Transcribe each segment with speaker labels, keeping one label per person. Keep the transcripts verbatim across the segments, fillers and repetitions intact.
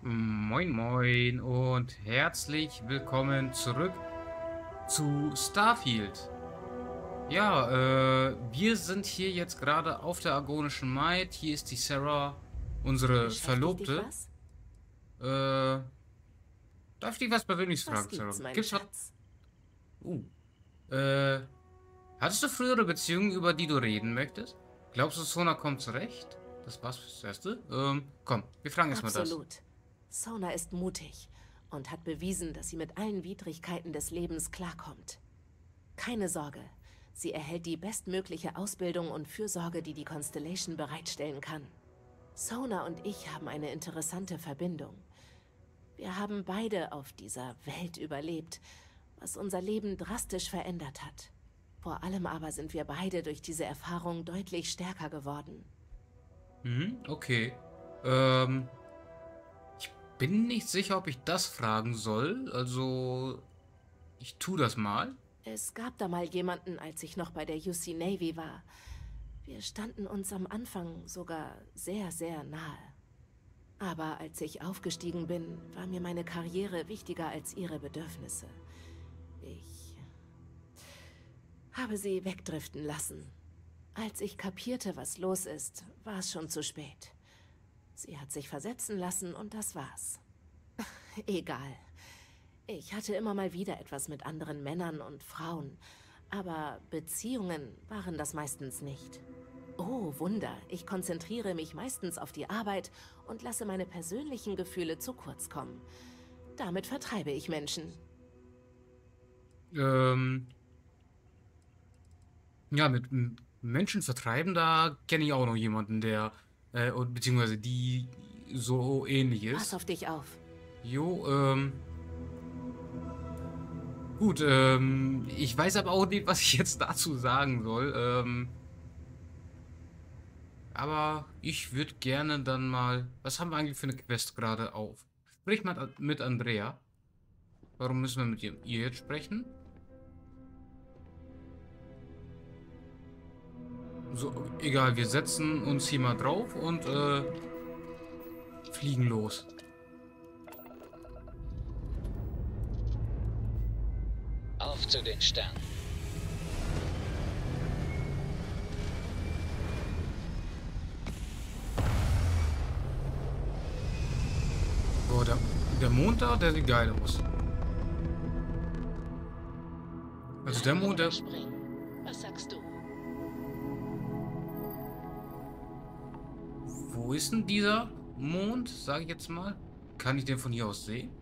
Speaker 1: Moin Moin und herzlich willkommen zurück zu Starfield. Ja, äh, wir sind hier jetzt gerade auf der Argonischen Maid. Hier ist die Sarah, unsere
Speaker 2: Beschäftigt dich
Speaker 1: Verlobte.
Speaker 2: was?
Speaker 1: Äh, darf ich dich was Persönliches
Speaker 2: Was
Speaker 1: fragen, Sarah?
Speaker 2: gibt's, mein
Speaker 1: Gibt's was?
Speaker 2: Schatz?
Speaker 1: Uh, äh, hattest du frühere Beziehungen, über die du reden möchtest? Glaubst du, Sona kommt zurecht? Das war's fürs Erste. Ähm, komm, wir fragen erstmal das.
Speaker 2: Absolut. Sona ist mutig und hat bewiesen, dass sie mit allen Widrigkeiten des Lebens klarkommt. Keine Sorge, sie erhält die bestmögliche Ausbildung und Fürsorge, die die Constellation bereitstellen kann. Sona und ich haben eine interessante Verbindung. Wir haben beide auf dieser Welt überlebt, was unser Leben drastisch verändert hat. Vor allem aber sind wir beide durch diese Erfahrung deutlich stärker geworden.
Speaker 1: Mhm, okay. Ähm, ich bin nicht sicher, ob ich das fragen soll. Also, ich tu das mal.
Speaker 2: Es gab da mal jemanden, als ich noch bei der U C Navy war. Wir standen uns am Anfang sogar sehr, sehr nahe. Aber als ich aufgestiegen bin, war mir meine Karriere wichtiger als ihre Bedürfnisse. Ich habe sie wegdriften lassen. Als ich kapierte, was los ist, war es schon zu spät. Sie hat sich versetzen lassen und das war's. Egal. Ich hatte immer mal wieder etwas mit anderen Männern und Frauen, aber Beziehungen waren das meistens nicht. Oh, Wunder, ich konzentriere mich meistens auf die Arbeit und lasse meine persönlichen Gefühle zu kurz kommen. Damit vertreibe ich Menschen.
Speaker 1: Ähm, ja, mit m- Menschen vertreiben, da kenne ich auch noch jemanden, der, äh, und- beziehungsweise die so ähnlich
Speaker 2: Pass
Speaker 1: ist.
Speaker 2: auf dich auf.
Speaker 1: Jo, ähm, gut, ähm, ich weiß aber auch nicht, was ich jetzt dazu sagen soll. Ähm, aber ich würde gerne dann mal, was haben wir eigentlich für eine Quest gerade auf? Sprich mal mit Andrea. Warum müssen wir mit ihr, ihr jetzt sprechen? So, egal, wir setzen uns hier mal drauf und äh, fliegen los.
Speaker 3: Auf zu den Sternen.
Speaker 1: Boah, der, der Mond da, der sieht geil aus. Also der
Speaker 3: Landen
Speaker 1: Mond,
Speaker 3: oder
Speaker 1: der...
Speaker 3: springen? Was sagst du?
Speaker 1: Wo ist denn dieser Mond, sage ich jetzt mal? Kann ich den von hier aus sehen?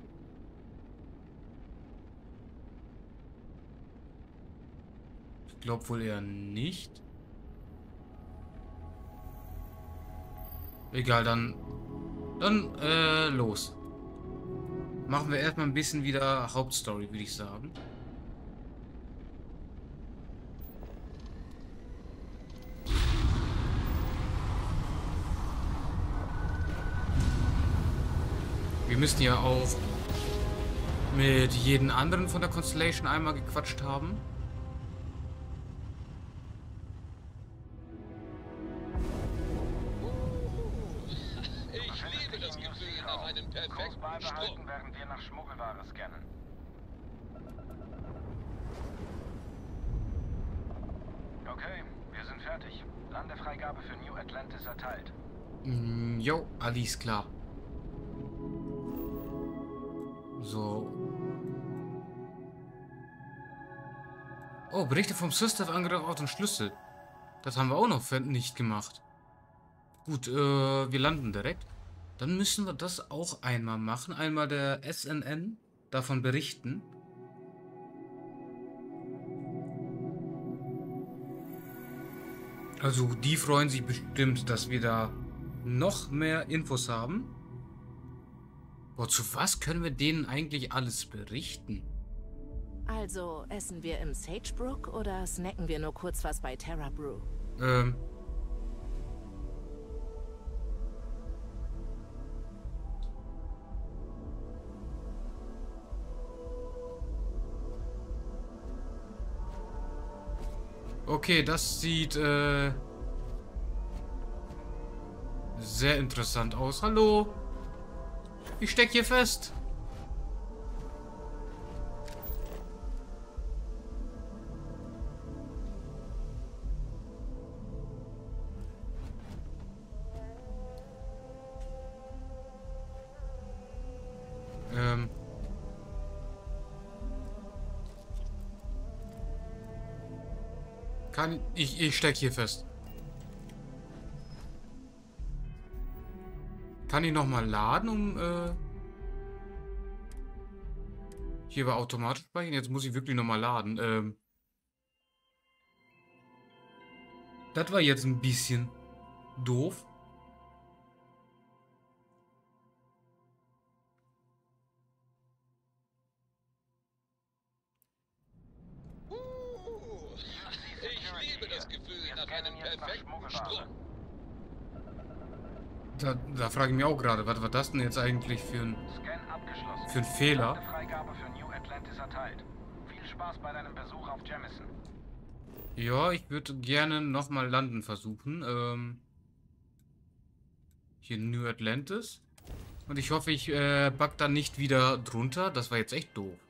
Speaker 1: Ich glaube wohl eher nicht. Egal, dann... Dann, äh, los. Machen wir erstmal ein bisschen wieder Hauptstory, würde ich sagen. Wir müssen ja auch mit jedem anderen von der Constellation einmal gequatscht haben.
Speaker 3: Ich liebe das Gefühl nach einem
Speaker 4: Kurs
Speaker 3: perfekten
Speaker 4: beibehalten,
Speaker 3: Sprung.
Speaker 4: während wir nach Schmuggelware scannen. Okay, wir sind fertig. Landefreigabe für New Atlantis erteilt.
Speaker 1: Mm, jo, alles klar. So. Oh, Berichte vom System-Angriff auf den Schlüssel. Das haben wir auch noch nicht gemacht. Gut, äh, wir landen direkt. Dann müssen wir das auch einmal machen. Einmal der S N N davon berichten. Also die freuen sich bestimmt, dass wir da noch mehr Infos haben. Boah, zu was können wir denen eigentlich alles berichten?
Speaker 2: Also, essen wir im Sagebrook oder snacken wir nur kurz was bei Terra Brew?
Speaker 1: Ähm. Okay, das sieht äh, sehr interessant aus. Hallo. Ich steck hier fest. Ähm. Kann ich, ich steck hier fest. Kann ich nochmal laden, um äh, hier war automatisch speichern. Jetzt muss ich wirklich nochmal laden. Ähm, das war jetzt ein bisschen doof.
Speaker 3: Uh, ich liebe das Gefühl nach einem perfekten Sprung.
Speaker 1: Da, da frage ich mich auch gerade, was war das denn jetzt eigentlich für ein,
Speaker 4: Scan abgeschlossen.
Speaker 1: für ein Fehler?
Speaker 4: Freigabe für New Atlantis erteilt. Viel Spaß bei deinem Besuch auf Jemison.
Speaker 1: Ja, ich würde gerne nochmal landen versuchen. Ähm, hier in New Atlantis. Und ich hoffe, ich äh, bug da nicht wieder drunter. Das war jetzt echt doof.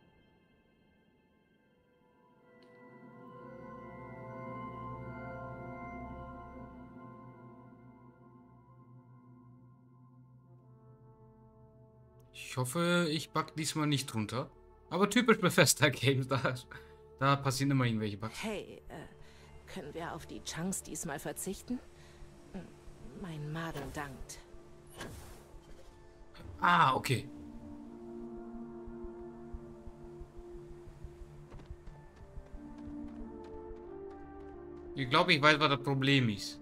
Speaker 1: Ich hoffe, ich bug diesmal nicht drunter. Aber typisch Bethesda Games, da, da passieren immer irgendwelche Bugs.
Speaker 2: Hey, äh, können wir auf die Chunks diesmal verzichten? Hm, mein Magen dankt.
Speaker 1: Ah, okay. Ich glaube, ich weiß, was das Problem ist.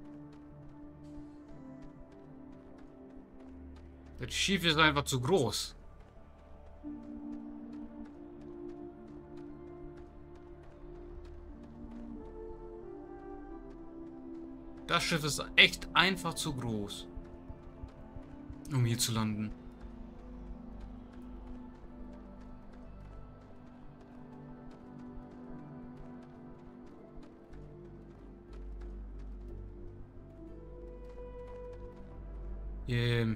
Speaker 1: Das Schiff ist einfach zu groß. Das Schiff ist echt einfach zu groß, um hier zu landen. Ähm.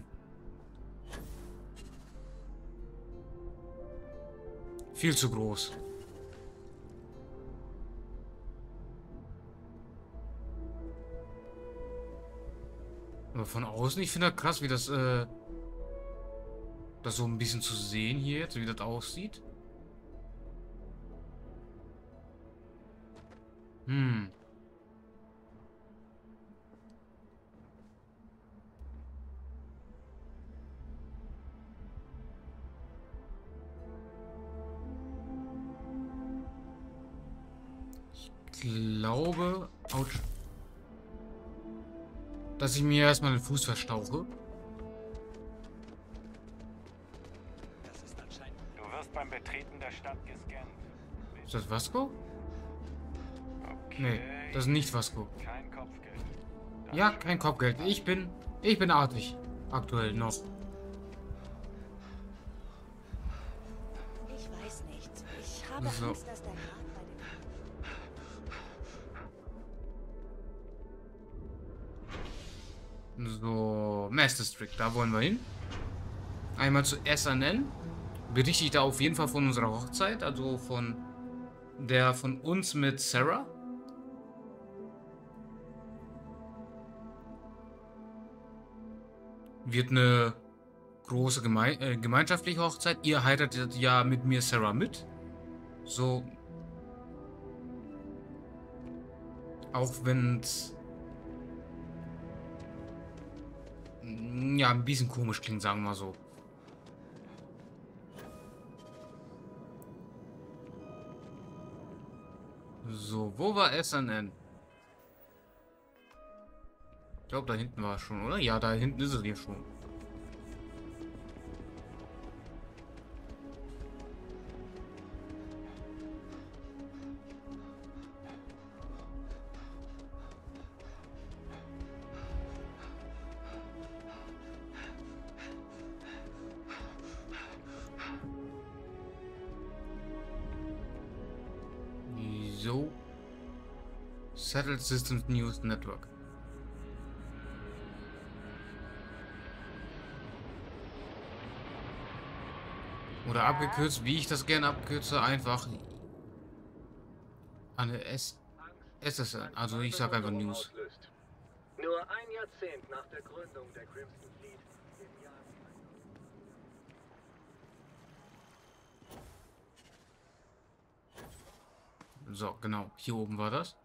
Speaker 1: Viel zu groß. Aber von außen, ich finde das krass, wie das, äh, das so ein bisschen zu sehen hier jetzt, wie das aussieht. Hm. Ich glaube, ouch, dass ich mir erstmal den Fuß verstauche.
Speaker 4: Du wirst beim Betreten der Stadt gescannt.
Speaker 1: Ist das Vasco?
Speaker 4: Okay.
Speaker 1: Nee, das ist nicht Vasco.
Speaker 4: Kein Kopfgeld.
Speaker 1: Ja, kein Kopfgeld. Ich bin, ich bin artig. Aktuell noch.
Speaker 5: Ich weiß nicht. Ich habe
Speaker 1: So.
Speaker 5: Angst, dass der Rat bei den...
Speaker 1: So, Mass District, da wollen wir hin. Einmal zu S N N. Berichte ich da auf jeden Fall von unserer Hochzeit, also von der von uns mit Sarah. Wird eine große Geme äh, gemeinschaftliche Hochzeit. Ihr heiratet ja mit mir Sarah mit. So. Auch wenn es ja ein bisschen komisch klingt, sagen wir mal so. So, wo war S N N? Ich glaube, da hinten war es schon, oder? Ja, da hinten ist es hier schon. So. Settled Systems News Network. Oder abgekürzt, wie ich das gerne abkürze, einfach eine S S S N. Also ich sag einfach News.
Speaker 6: Nur ein Jahrzehnt nach der Gründung der Crimson Fleet. Im Jahr
Speaker 1: So, genau. Hier oben war das.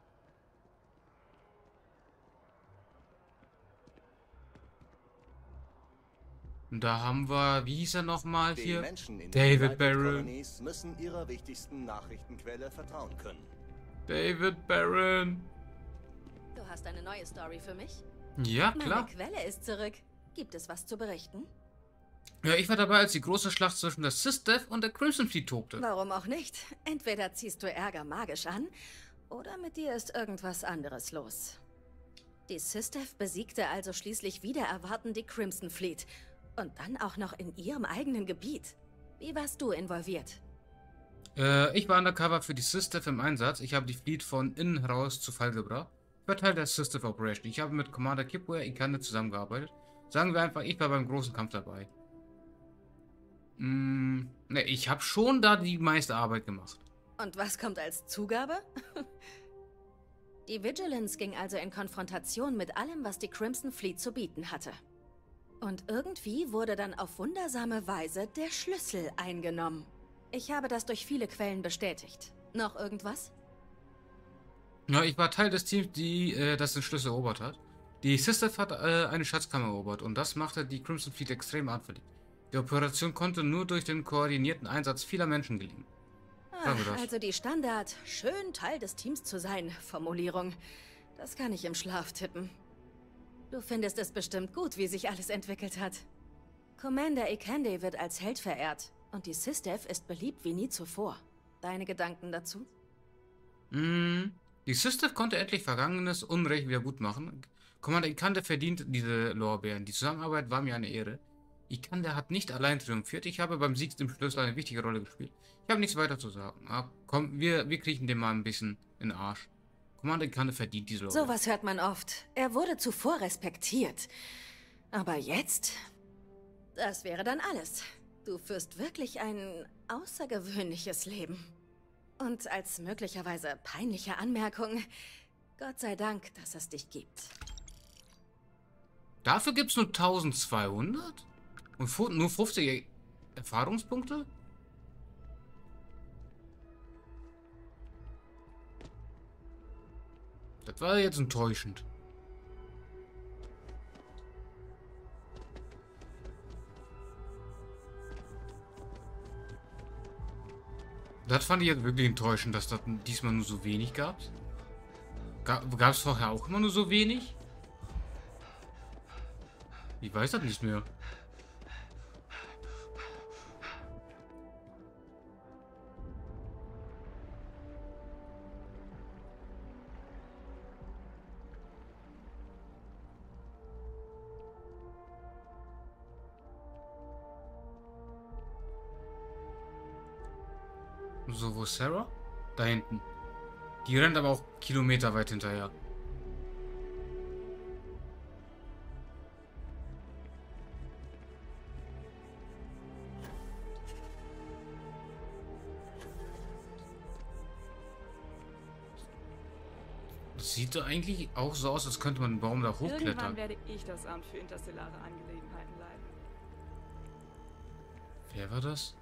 Speaker 1: Und da haben wir, wie hieß er nochmal
Speaker 7: Die
Speaker 1: hier?
Speaker 7: Menschen in den
Speaker 1: David
Speaker 7: United
Speaker 1: Barron.
Speaker 7: Colonies müssen ihrer wichtigsten Nachrichtenquelle vertrauen können.
Speaker 1: David Barron.
Speaker 5: Du hast eine neue Story für mich?
Speaker 1: Ja,
Speaker 5: Meine
Speaker 1: klar.
Speaker 5: Quelle ist zurück. Gibt es was zu berichten?
Speaker 1: Ja, ich war dabei, als die große Schlacht zwischen der SysDev und der Crimson Fleet tobte.
Speaker 5: Warum auch nicht? Entweder ziehst du Ärger magisch an, oder mit dir ist irgendwas anderes los. Die SysDev besiegte also schließlich wieder erwarten die Crimson Fleet. Und dann auch noch in ihrem eigenen Gebiet. Wie warst du involviert?
Speaker 1: Äh, ich war undercover für die SysDev im Einsatz. Ich habe die Fleet von innen heraus zu Fall gebracht. Ich war Teil der SysDev Operation. Ich habe mit Commander Kipware Ikande zusammengearbeitet. Sagen wir einfach, ich war beim großen Kampf dabei. Mm, ne, ich habe schon da die meiste Arbeit gemacht.
Speaker 5: Und was kommt als Zugabe? Die Vigilance ging also in Konfrontation mit allem, was die Crimson Fleet zu bieten hatte. Und irgendwie wurde dann auf wundersame Weise der Schlüssel eingenommen. Ich habe das durch viele Quellen bestätigt. Noch irgendwas?
Speaker 1: Ja, ich war Teil des Teams, die äh, das den Schlüssel erobert hat. Die SysDev hat äh, eine Schatzkammer erobert und das machte die Crimson Fleet extrem anfällig. Die Operation konnte nur durch den koordinierten Einsatz vieler Menschen gelingen. Sagen wir
Speaker 5: Ah,
Speaker 1: das.
Speaker 5: also die Standard "schön Teil des Teams zu sein" Formulierung. Das kann ich im Schlaf tippen. Du findest es bestimmt gut, wie sich alles entwickelt hat. Commander Ikande wird als Held verehrt und die SysDev ist beliebt wie nie zuvor. Deine Gedanken dazu?
Speaker 1: Mm, die SysDev konnte endlich vergangenes Unrecht wieder gut machen. Commander Ikande verdient diese Lorbeeren. Die Zusammenarbeit war mir eine Ehre. Ikande hat nicht allein triumphiert. Ich habe beim Sieg im Schlüssel eine wichtige Rolle gespielt. Ich habe nichts weiter zu sagen. Ah, komm, wir, wir kriechen den mal ein bisschen in den Arsch. Commander Ikande verdient diese Lorbeeren.
Speaker 5: Sowas hört man oft. Er wurde zuvor respektiert. Aber jetzt? Das wäre dann alles. Du führst wirklich ein außergewöhnliches Leben. Und als möglicherweise peinliche Anmerkung, Gott sei Dank, dass es dich gibt.
Speaker 1: Dafür gibt es nur eintausendzweihundert? Und fu- nur fünfzig Erfahrungspunkte? Das war jetzt enttäuschend. Das fand ich jetzt wirklich enttäuschend, dass das diesmal nur so wenig gab. Gab es vorher auch immer nur so wenig? Ich weiß das nicht mehr. So, wo ist Sarah? Da hinten. Die rennt aber auch kilometerweit hinterher. Das sieht doch eigentlich auch so aus, als könnte man einen Baum da
Speaker 8: Irgendwann
Speaker 1: hochklettern.
Speaker 8: werde ich das Amt für interstellare Angelegenheiten leiten.
Speaker 1: Wer war das?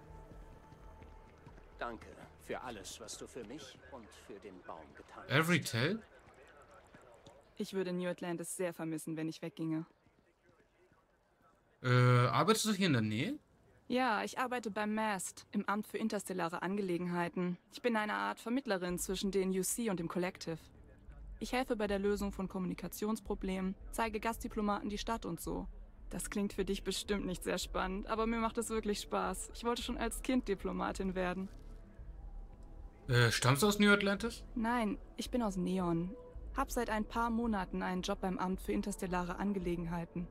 Speaker 9: Danke für alles, was du für mich und für den Baum getan hast.
Speaker 1: Every Tell?
Speaker 8: Ich würde New Atlantis sehr vermissen, wenn ich wegginge.
Speaker 1: Äh, arbeitest du hier in der Nähe?
Speaker 8: Ja, ich arbeite beim MAST, im Amt für interstellare Angelegenheiten. Ich bin eine Art Vermittlerin zwischen den U C und dem Collective. Ich helfe bei der Lösung von Kommunikationsproblemen, zeige Gastdiplomaten die Stadt und so. Das klingt für dich bestimmt nicht sehr spannend, aber mir macht es wirklich Spaß. Ich wollte schon als Kind Diplomatin werden.
Speaker 1: Äh, stammst du aus New Atlantis?
Speaker 8: Nein, ich bin aus Neon. Hab seit ein paar Monaten einen Job beim Amt für interstellare Angelegenheiten.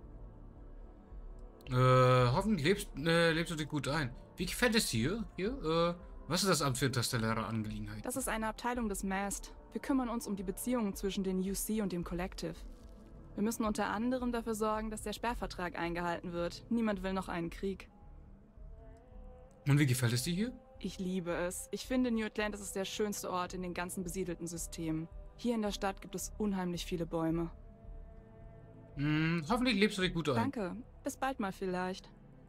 Speaker 1: Äh, hoffentlich lebst, äh, lebst du dich gut ein. Wie gefällt es dir hier? Äh, was ist das Amt für interstellare Angelegenheiten?
Speaker 8: Das ist eine Abteilung des MAST. Wir kümmern uns um die Beziehungen zwischen den U C und dem Collective. Wir müssen unter anderem dafür sorgen, dass der Sperrvertrag eingehalten wird. Niemand will noch einen Krieg.
Speaker 1: Und wie gefällt es dir hier?
Speaker 8: Ich liebe es. Ich finde, New Atlantis ist der schönste Ort in den ganzen besiedelten Systemen. Hier in der Stadt gibt es unheimlich viele Bäume.
Speaker 1: Hm, hoffentlich lebst du dich gut ein.
Speaker 8: Danke. Bis bald mal vielleicht.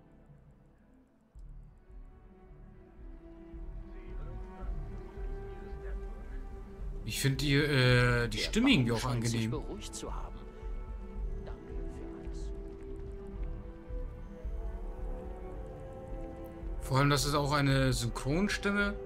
Speaker 1: Ich finde die, äh, die
Speaker 9: Der
Speaker 1: Stimme irgendwie
Speaker 9: Baum
Speaker 1: auch
Speaker 9: scheint sich
Speaker 1: angenehm.
Speaker 9: beruhigt zu haben. Danke für alles.
Speaker 1: Vor allem, das ist auch eine Synchronstimme.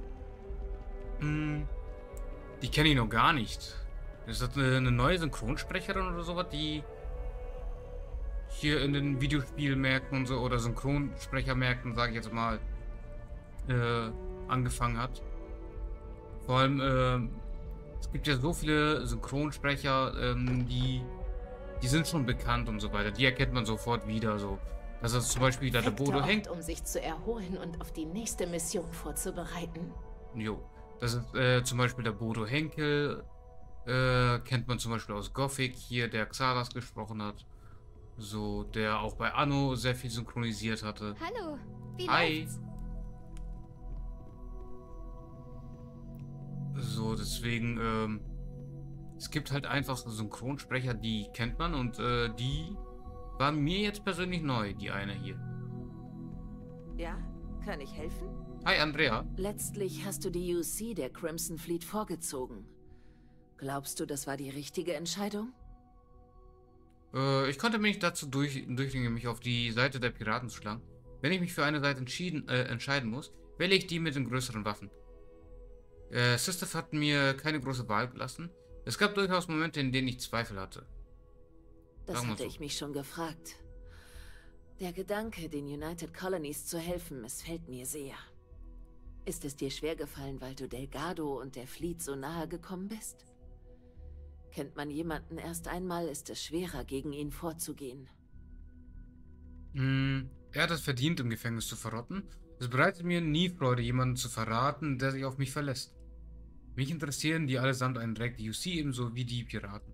Speaker 1: Hm, die kenne ich noch gar nicht. Ist das eine, eine neue Synchronsprecherin oder sowas, die hier in den Videospielmärkten und so oder Synchronsprechermärkten, sage ich jetzt mal, äh, angefangen hat? Vor allem, äh, es gibt ja so viele Synchronsprecher, ähm, die, die sind schon bekannt und so weiter. Die erkennt man sofort wieder. So. Das ist zum Beispiel da der Bodo Henk.
Speaker 2: Um sich zu erholen und auf die nächste Mission vorzubereiten.
Speaker 1: Jo. Das ist äh, zum Beispiel der Bodo Henkel. Äh, kennt man zum Beispiel aus Gothic hier, der Xalas gesprochen hat. So, der auch bei Anno sehr viel synchronisiert hatte.
Speaker 10: Hallo, wie
Speaker 1: Hi.
Speaker 10: läuft's?
Speaker 1: So, deswegen, ähm, es gibt halt einfach Synchronsprecher, die kennt man und äh, die waren mir jetzt persönlich neu, die eine hier.
Speaker 2: Ja, kann ich helfen?
Speaker 1: Hi, Andrea.
Speaker 2: Letztlich hast du die U C der Crimson Fleet vorgezogen. Glaubst du, das war die richtige Entscheidung?
Speaker 1: Äh, ich konnte mich dazu durch, durchringen, mich auf die Seite der Piraten zu schlagen. Wenn ich mich für eine Seite entschieden, äh, entscheiden muss, wähle ich die mit den größeren Waffen. Äh, Sistef hat mir keine große Wahl gelassen. Es gab durchaus Momente, in denen ich Zweifel hatte.
Speaker 2: Das
Speaker 1: Sagen wir
Speaker 2: hatte
Speaker 1: so.
Speaker 2: ich mich schon gefragt. Der Gedanke, den United Colonies zu helfen, missfällt mir sehr. Ist es dir schwergefallen, weil du Delgado und der Fleet so nahe gekommen bist? Kennt man jemanden erst einmal, ist es schwerer, gegen ihn vorzugehen.
Speaker 1: Hm, er hat es verdient, im Gefängnis zu verrotten. Es bereitet mir nie Freude, jemanden zu verraten, der sich auf mich verlässt. Mich interessieren die allesamt einen Dreck, die U C ebenso wie die Piraten.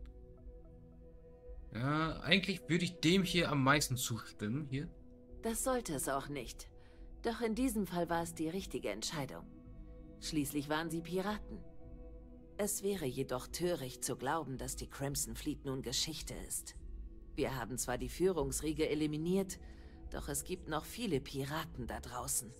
Speaker 1: Ja, eigentlich würde ich dem hier am meisten zustimmen, hier.
Speaker 2: Das sollte es auch nicht. Doch in diesem Fall war es die richtige Entscheidung. Schließlich waren sie Piraten. Es wäre jedoch töricht zu glauben, dass die Crimson Fleet nun Geschichte ist. Wir haben zwar die Führungsriege eliminiert, doch es gibt noch viele Piraten da draußen.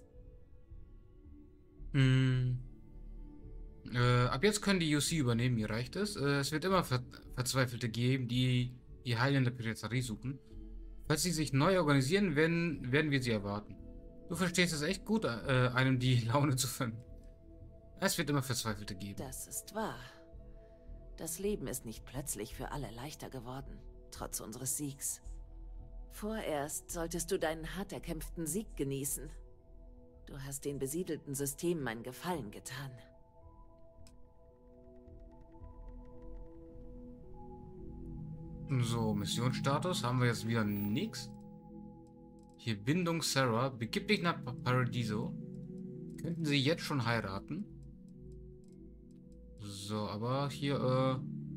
Speaker 1: Hm. Äh, ab jetzt können die U C übernehmen, mir reicht es. Äh, es wird immer Ver Verzweifelte geben, die ihr Heil in der Piraterie suchen. Falls sie sich neu organisieren, werden, werden wir sie erwarten. Du verstehst es echt gut, äh, einem die Laune zu finden. Es wird immer Verzweifelte geben.
Speaker 2: Das ist wahr. Das Leben ist nicht plötzlich für alle leichter geworden, trotz unseres Siegs. Vorerst solltest du deinen hart erkämpften Sieg genießen. Du hast den besiedelten Systemen einen Gefallen getan.
Speaker 1: So, Missionsstatus haben wir jetzt wieder nix. Hier Bindung Sarah. Begib dich nach Paradiso. Könnten sie jetzt schon heiraten? So, aber hier, äh...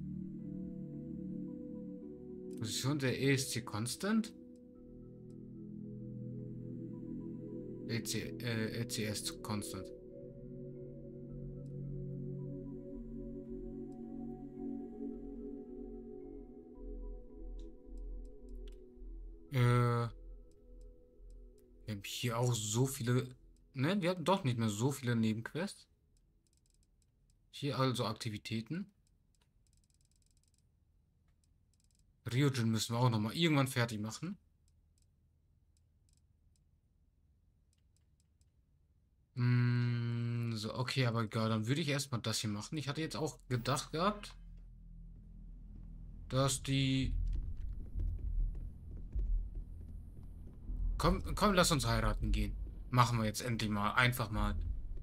Speaker 1: Position der E S C Constant? E C, äh, E C S Constant. Äh... Wir haben hier auch so viele... Ne, wir haben doch nicht mehr so viele Nebenquests. Hier also Aktivitäten. Ryujin müssen wir auch nochmal irgendwann fertig machen. Mm, so, okay, aber egal, dann würde ich erstmal das hier machen. Ich hatte jetzt auch gedacht gehabt, dass die... Komm, komm, lass uns heiraten gehen. Machen wir jetzt endlich mal. Einfach mal.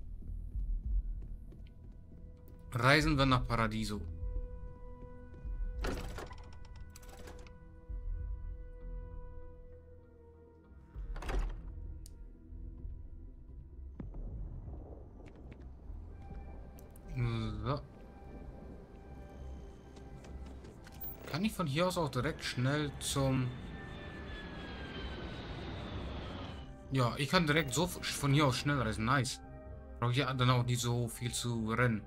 Speaker 1: Reisen wir nach Paradiso. So. Kann ich von hier aus auch direkt schnell zum... Ja, ich kann direkt so von hier aus schnell reisen. Nice. Brauche ich ja dann auch nicht so viel zu rennen.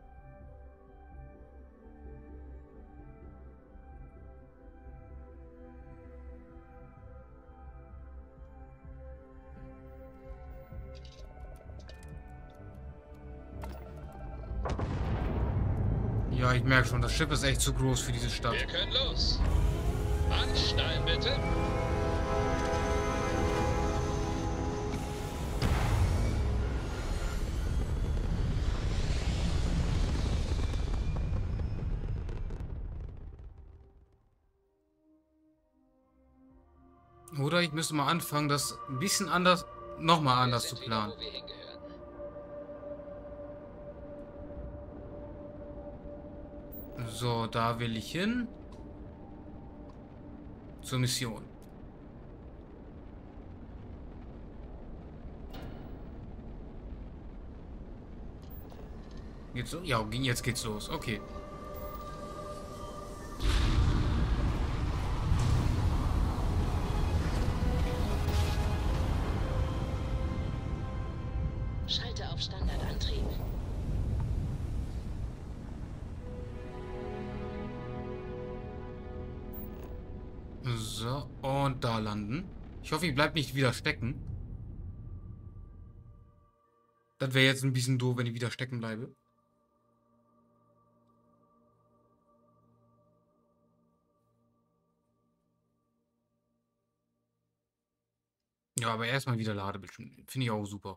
Speaker 1: Ja, ich merke schon, das Schiff ist echt zu groß für diese Stadt.
Speaker 3: Wir können los. Anschnallen bitte.
Speaker 1: Oder ich müsste mal anfangen, das ein bisschen anders, nochmal anders zu planen.
Speaker 3: Wo wir hingehören.
Speaker 1: So, da will ich hin. Zur Mission. Geht's so? Ja, jetzt geht's los. Okay.
Speaker 2: Schalte auf Standardantrieb.
Speaker 1: So, und da landen. Ich hoffe, ich bleibe nicht wieder stecken. Das wäre jetzt ein bisschen doof, wenn ich wieder stecken bleibe. Ja, aber erstmal wieder Ladebildschirm. Finde ich auch super.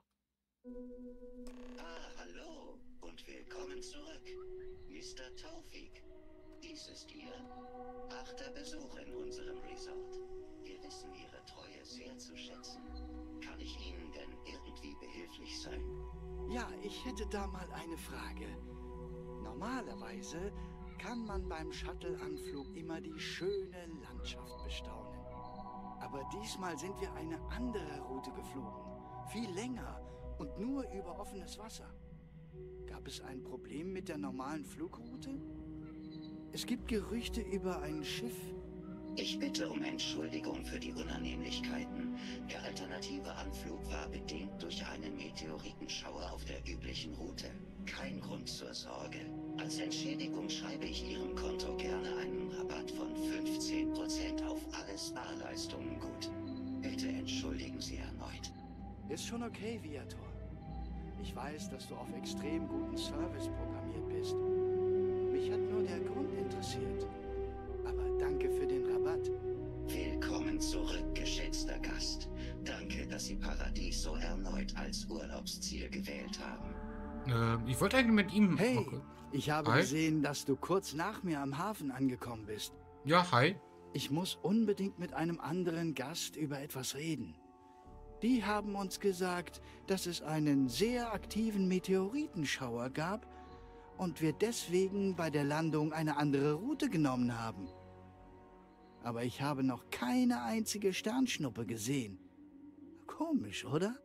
Speaker 10: Ah, hallo und willkommen zurück, Mister Taufik. Dies ist Ihr achter Besuch in unserem Resort. Wir wissen Ihre Treue sehr zu schätzen. Kann ich Ihnen denn irgendwie behilflich sein?
Speaker 11: Ja, ich hätte da mal eine Frage. Normalerweise kann man beim Shuttle-Anflug immer die schöne Landschaft bestaunen. Aber diesmal sind wir eine andere Route geflogen. Viel länger und nur über offenes Wasser. Gab es ein Problem mit der normalen Flugroute? Es gibt Gerüchte über ein Schiff.
Speaker 10: Ich bitte um Entschuldigung für die Unannehmlichkeiten. Der alternative Anflug war bedingt durch einen Meteoritenschauer auf der üblichen Route. Kein Grund zur Sorge. Als Entschädigung schreibe ich Ihrem Konto gerne einen Rabatt von fünfzehn Prozent auf alle Sparleistungen gut. Bitte entschuldigen Sie erneut.
Speaker 11: Ist schon okay, Viator. Ich weiß, dass du auf extrem guten Service programmiert bist. Mich hat nur der Grund interessiert. Aber danke für den Rabatt.
Speaker 10: Willkommen zurück, geschätzter Gast. Danke, dass Sie Paradiso erneut als Urlaubsziel gewählt haben.
Speaker 1: Äh, ich wollte eigentlich mit ihm...
Speaker 11: Hey,
Speaker 1: okay.
Speaker 11: Ich habe
Speaker 1: Hi.
Speaker 11: gesehen, dass du kurz nach mir am Hafen angekommen bist.
Speaker 1: Ja, hi.
Speaker 11: Ich muss unbedingt mit einem anderen Gast über etwas reden. Die haben uns gesagt, dass es einen sehr aktiven Meteoritenschauer gab und wir deswegen bei der Landung eine andere Route genommen haben. Aber ich habe noch keine einzige Sternschnuppe gesehen. Komisch, oder?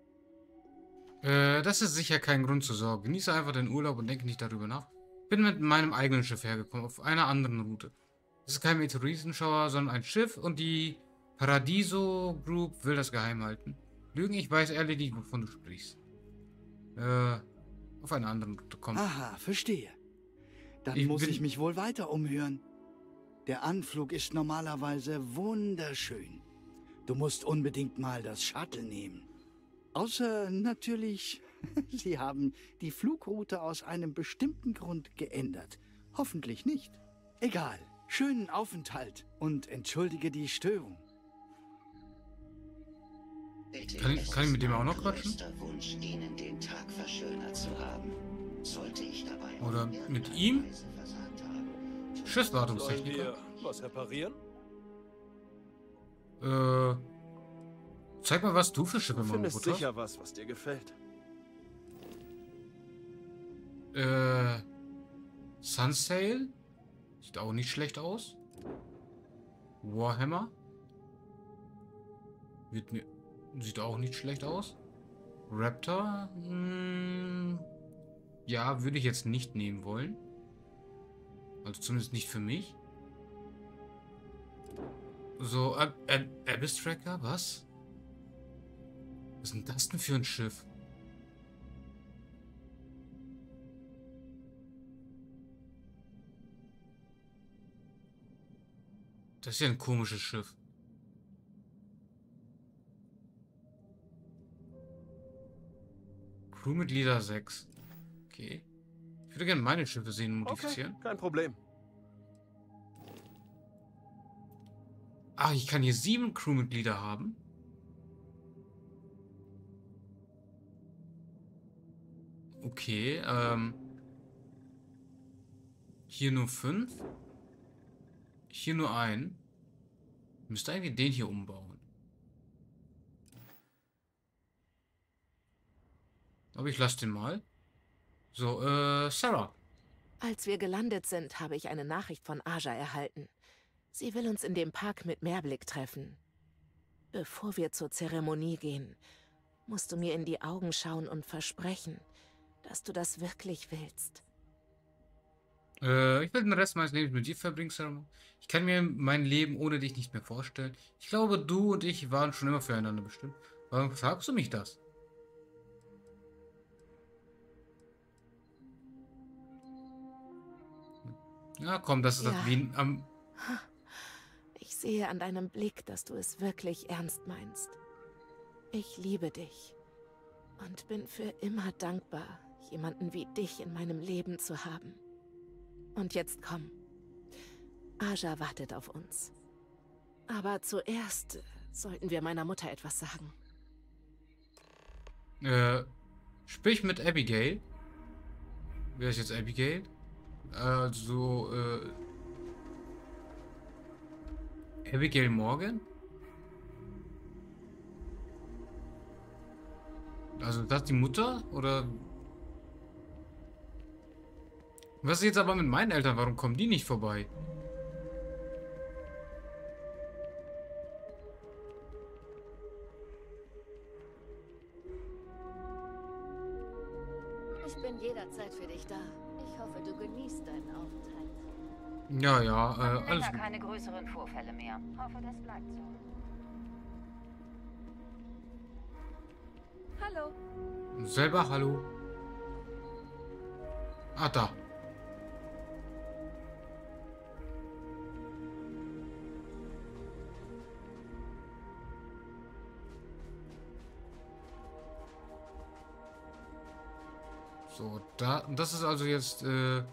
Speaker 1: Äh, das ist sicher kein Grund zur Sorge. Genieße einfach den Urlaub und denke nicht darüber nach. Bin mit meinem eigenen Schiff hergekommen, auf einer anderen Route. Es ist kein Meteoritenschauer, sondern ein Schiff und die Paradiso Group will das geheim halten. Lügen, ich weiß ehrlich nicht, wovon du sprichst. Äh, auf einer anderen Route kommen.
Speaker 11: Aha, verstehe. Dann
Speaker 1: Ich
Speaker 11: muss
Speaker 1: bin-
Speaker 11: ich mich wohl weiter umhören. Der Anflug ist normalerweise wunderschön. Du musst unbedingt mal das Shuttle nehmen. Außer natürlich, sie haben die Flugroute aus einem bestimmten Grund geändert. Hoffentlich nicht. Egal. Schönen Aufenthalt und entschuldige die Störung.
Speaker 10: Bitte,
Speaker 1: Kann ich-
Speaker 10: es
Speaker 1: kann ich
Speaker 10: ist
Speaker 1: mit dem auch
Speaker 10: mein
Speaker 1: noch quatschen?
Speaker 10: größter Wunsch, Ihnen den Tag verschönert zu haben. Sollte ich dabei auf
Speaker 1: Oder
Speaker 10: irgendeine
Speaker 1: mit ihm?
Speaker 10: Weise versagt haben, tut mir
Speaker 1: Schiffswartungstechniker.
Speaker 12: Sollen wir was reparieren?
Speaker 1: Äh, zeig mal, was du für Schiffe
Speaker 12: Du
Speaker 1: mal
Speaker 12: findest
Speaker 1: gebaut hast.
Speaker 12: sicher was, was dir gefällt.
Speaker 1: Äh, Sunsail? Sieht auch nicht schlecht aus. Warhammer? Wird mir, sieht auch nicht schlecht aus. Raptor? Hm, ja, würde ich jetzt nicht nehmen wollen. Also zumindest nicht für mich. So, Ab Ab Abyss Tracker, was? Was ist denn das denn für ein Schiff? Das ist ja ein komisches Schiff. Crewmitglieder sechs. Okay. Ich würde gerne meine Schiffe sehen und modifizieren.
Speaker 12: Okay, kein Problem.
Speaker 1: Ah, ich kann hier sieben Crewmitglieder haben. Okay, ähm. Hier nur fünf. Hier nur ein. Müsste eigentlich den hier umbauen. Aber ich lasse den mal. So, äh, Sarah.
Speaker 2: Als wir gelandet sind, habe ich eine Nachricht von Aja erhalten. Sie will uns in dem Park mit Meerblick treffen. Bevor wir zur Zeremonie gehen, musst du mir in die Augen schauen und versprechen, dass du das wirklich willst.
Speaker 1: Äh, ich will den Rest meines Lebens mit dir verbringen, Sarah. Ich kann mir mein Leben ohne dich nicht mehr vorstellen. Ich glaube, du und ich waren schon immer füreinander bestimmt. Warum fragst du mich das? Ja, komm, das ist
Speaker 2: Ja.
Speaker 1: das Wien am...
Speaker 2: Ich sehe an deinem Blick, dass du es wirklich ernst meinst. Ich liebe dich und bin für immer dankbar, jemanden wie dich in meinem Leben zu haben. Und jetzt komm. Aja wartet auf uns. Aber zuerst sollten wir meiner Mutter etwas sagen.
Speaker 1: Äh, sprich mit Abigail. Wer ist jetzt Abigail? Also, äh... Abigail Morgan? Also, ist das die Mutter? Oder... Was ist jetzt aber mit meinen Eltern? Warum kommen die nicht vorbei?
Speaker 5: Ich bin jederzeit für dich da. Ich hoffe, du genießt deinen Aufenthalt.
Speaker 1: Ja, ja, äh,
Speaker 13: Länger
Speaker 1: alles gut.
Speaker 13: keine größeren Vorfälle mehr. Hoffe, das bleibt so.
Speaker 5: Hallo.
Speaker 1: Selber hallo. Ah, da. So, da, das ist also jetzt äh,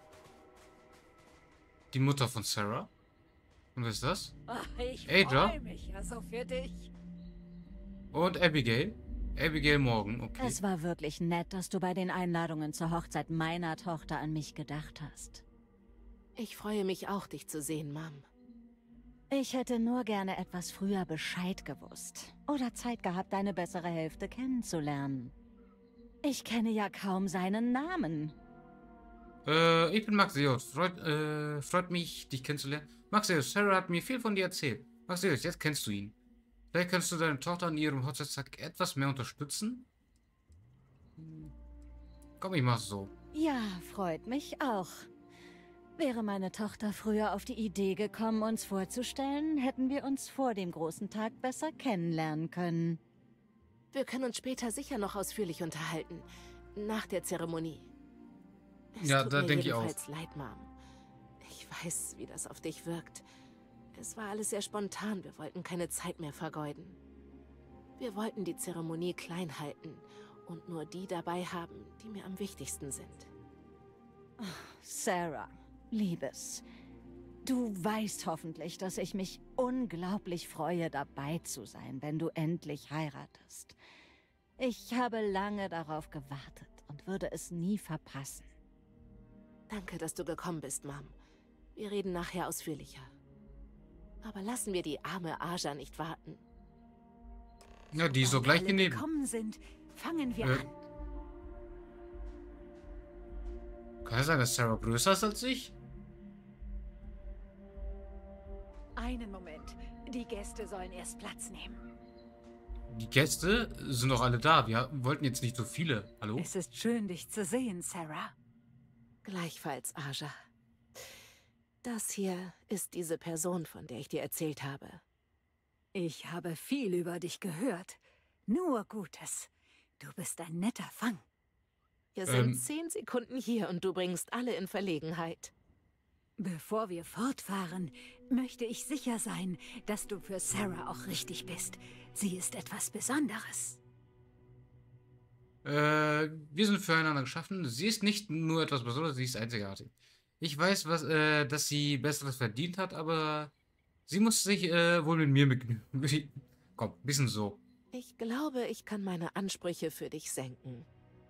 Speaker 1: die Mutter von Sarah. Und wer ist das?
Speaker 14: Ach, ich
Speaker 1: Aja
Speaker 14: freue mich ja so für dich.
Speaker 1: und Abigail. Abigail Morgan, okay.
Speaker 15: Es war wirklich nett, dass du bei den Einladungen zur Hochzeit meiner Tochter an mich gedacht hast.
Speaker 2: Ich freue mich auch, dich zu sehen, Mom.
Speaker 15: Ich hätte nur gerne etwas früher Bescheid gewusst. Oder Zeit gehabt, deine bessere Hälfte kennenzulernen. Ich kenne ja kaum seinen Namen.
Speaker 1: Äh, ich bin Maxeus. Freut, äh, freut mich, dich kennenzulernen. Maxeus, Sarah hat mir viel von dir erzählt. Maxeus, jetzt kennst du ihn. Vielleicht kannst du deine Tochter an ihrem Hochzeitstag etwas mehr unterstützen? Hm. Komm, ich mach's so.
Speaker 15: Ja, freut mich auch. Wäre meine Tochter früher auf die Idee gekommen, uns vorzustellen, hätten wir uns vor dem großen Tag besser kennenlernen können.
Speaker 2: Wir können uns später sicher noch ausführlich unterhalten. Nach der Zeremonie. Es
Speaker 1: Ja,
Speaker 2: tut
Speaker 1: da
Speaker 2: mir
Speaker 1: denke ich auch.
Speaker 2: jedenfalls leid, Mom. Ich weiß, wie das auf dich wirkt. Es war alles sehr spontan. Wir wollten keine Zeit mehr vergeuden. Wir wollten die Zeremonie klein halten und nur die dabei haben, die mir am wichtigsten sind.
Speaker 15: Oh, Sarah, Liebes, du weißt hoffentlich, dass ich mich unglaublich freue, dabei zu sein, wenn du endlich heiratest. Ich habe lange darauf gewartet und würde es nie verpassen.
Speaker 2: Danke, dass du gekommen bist, Mom. Wir reden nachher ausführlicher. Aber lassen wir die arme Aja nicht warten.
Speaker 1: Ja, die ist so gleich daneben.
Speaker 14: Gekommen sind, fangen wir
Speaker 1: Äh.
Speaker 14: an.
Speaker 1: Kann es sein, dass Sarah größer ist als ich?
Speaker 14: Einen Moment. Die Gäste sollen erst Platz nehmen.
Speaker 1: Die Gäste sind doch alle da. Wir wollten jetzt nicht so viele. Hallo?
Speaker 14: Es ist schön, dich zu sehen, Sarah.
Speaker 2: Gleichfalls, Aja. Das hier ist diese Person, von der ich dir erzählt habe.
Speaker 14: Ich habe viel über dich gehört. Nur Gutes. Du bist ein netter Fang.
Speaker 2: Wir sind ähm. zehn Sekunden hier und du bringst alle in Verlegenheit.
Speaker 14: Bevor wir fortfahren, möchte ich sicher sein, dass du für Sarah auch richtig bist. Sie ist etwas Besonderes.
Speaker 1: Äh, wir sind füreinander geschaffen. Sie ist nicht nur etwas Besonderes, sie ist einzigartig. Ich weiß, was, äh, dass sie Besseres verdient hat, aber sie muss sich äh, wohl mit mir begnügen. Komm, ein bisschen so.
Speaker 2: Ich glaube, ich kann meine Ansprüche für dich senken.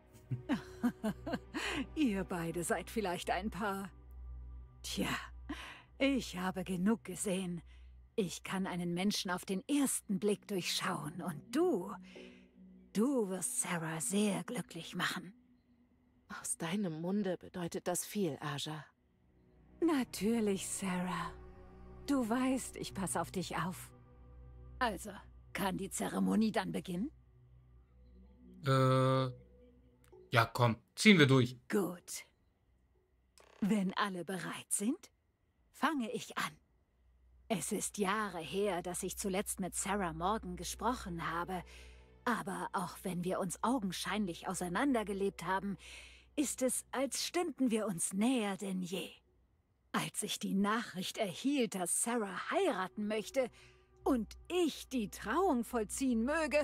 Speaker 14: Ihr beide seid vielleicht ein Paar. Tja, ich habe genug gesehen. Ich kann einen Menschen auf den ersten Blick durchschauen und du, du wirst Sarah sehr glücklich machen.
Speaker 2: Aus deinem Munde bedeutet das viel, Aja.
Speaker 14: Natürlich, Sarah. Du weißt, ich passe auf dich auf. Also, kann die Zeremonie dann beginnen?
Speaker 1: Äh, ja komm, ziehen wir durch.
Speaker 14: Gut. Wenn alle bereit sind, fange ich an. Es ist Jahre her, dass ich zuletzt mit Sarah Morgan gesprochen habe. Aber auch wenn wir uns augenscheinlich auseinandergelebt haben, ist es, als stünden wir uns näher denn je. Als ich die Nachricht erhielt, dass Sarah heiraten möchte und ich die Trauung vollziehen möge,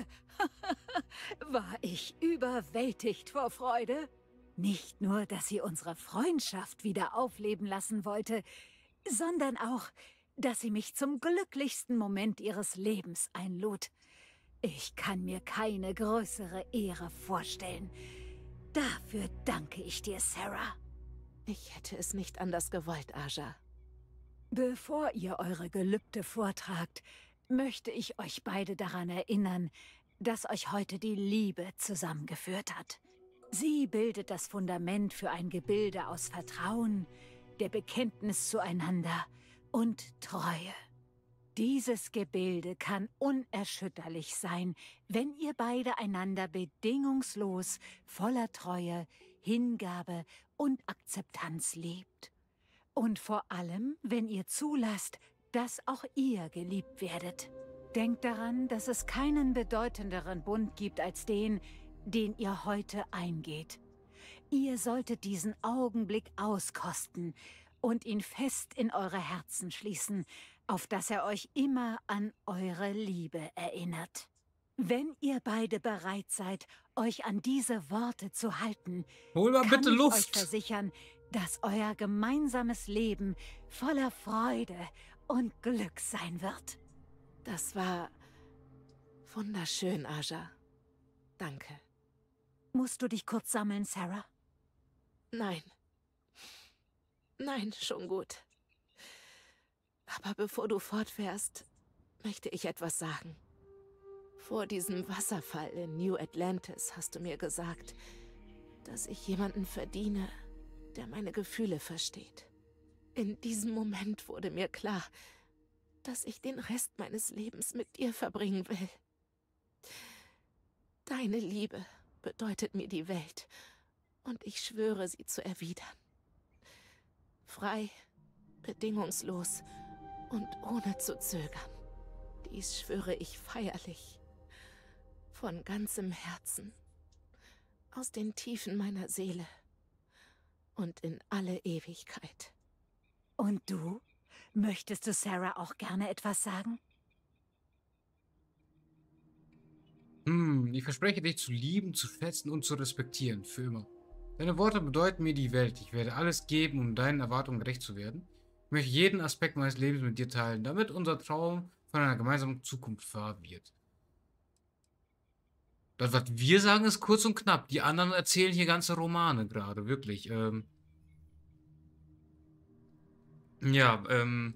Speaker 14: war ich überwältigt vor Freude. Nicht nur, dass sie unsere Freundschaft wieder aufleben lassen wollte, sondern auch, dass sie mich zum glücklichsten Moment ihres Lebens einlud. Ich kann mir keine größere Ehre vorstellen. Dafür danke ich dir, Sarah.
Speaker 2: Ich hätte es nicht anders gewollt, Aja.
Speaker 14: Bevor ihr eure Gelübde vortragt, möchte ich euch beide daran erinnern, dass euch heute die Liebe zusammengeführt hat. Sie bildet das Fundament für ein Gebilde aus Vertrauen, der Bekenntnis zueinander und Treue. Dieses Gebilde kann unerschütterlich sein, wenn ihr beide einander bedingungslos, voller Treue, Hingabe und Akzeptanz liebt. Und vor allem, wenn ihr zulasst, dass auch ihr geliebt werdet. Denkt daran, dass es keinen bedeutenderen Bund gibt als den, den ihr heute eingeht. Ihr solltet diesen Augenblick auskosten und ihn fest in eure Herzen schließen, auf dass er euch immer an eure Liebe erinnert. Wenn ihr beide bereit seid, euch an diese Worte zu halten,
Speaker 1: Hol mal
Speaker 14: kann
Speaker 1: bitte
Speaker 14: ich
Speaker 1: Luft.
Speaker 14: euch versichern, dass euer gemeinsames Leben voller Freude und Glück sein wird.
Speaker 2: Das war wunderschön, Aja. Danke.
Speaker 14: Musst du dich kurz sammeln, Sarah?
Speaker 2: Nein. Nein, schon gut. Aber bevor du fortfährst, möchte ich etwas sagen. Vor diesem Wasserfall in New Atlantis hast du mir gesagt, dass ich jemanden verdiene, der meine Gefühle versteht. In diesem Moment wurde mir klar, dass ich den Rest meines Lebens mit dir verbringen will. Deine Liebe bedeutet mir die Welt und ich schwöre, sie zu erwidern. Frei, bedingungslos und ohne zu zögern. Dies schwöre ich feierlich, von ganzem Herzen, aus den Tiefen meiner Seele und in alle Ewigkeit.
Speaker 14: Und du? Möchtest du Sarah auch gerne etwas sagen?
Speaker 1: Hm, ich verspreche dich zu lieben, zu schätzen und zu respektieren, für immer. Deine Worte bedeuten mir die Welt. Ich werde alles geben, um deinen Erwartungen gerecht zu werden. Ich möchte jeden Aspekt meines Lebens mit dir teilen, damit unser Traum von einer gemeinsamen Zukunft wahr wird. Das, was wir sagen, ist kurz und knapp. Die anderen erzählen hier ganze Romane gerade, wirklich. Ähm ja, ähm...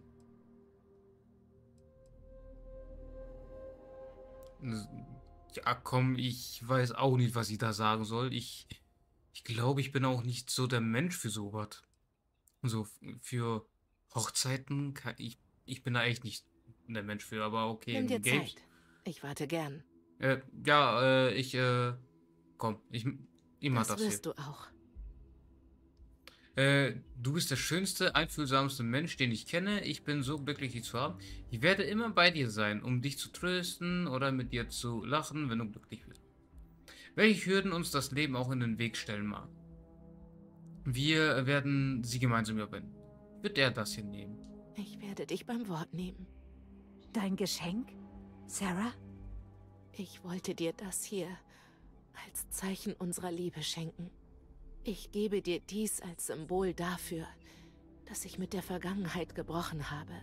Speaker 1: Ja, komm, ich weiß auch nicht, was ich da sagen soll. Ich, ich glaube, ich bin auch nicht so der Mensch für sowas. So, für Hochzeiten, kann ich, ich bin da echt nicht der Mensch für, aber okay.
Speaker 2: Nimm dir
Speaker 1: Games,
Speaker 2: Zeit. Ich warte gern.
Speaker 1: Äh, ja, äh, ich, äh, komm, ich, ich mach
Speaker 2: Das
Speaker 1: das hier.
Speaker 2: wirst du auch.
Speaker 1: Äh, du bist der schönste, einfühlsamste Mensch, den ich kenne. Ich bin so glücklich, dich zu haben. Ich werde immer bei dir sein, um dich zu trösten oder mit dir zu lachen, wenn du glücklich bist. Welche Hürden uns das Leben auch in den Weg stellen mag. Wir werden sie gemeinsam überwinden. Wird er das hier nehmen?
Speaker 2: Ich werde dich beim Wort nehmen.
Speaker 14: Dein Geschenk, Sarah?
Speaker 2: Ich wollte dir das hier als Zeichen unserer Liebe schenken. Ich gebe dir dies als Symbol dafür, dass ich mit der Vergangenheit gebrochen habe.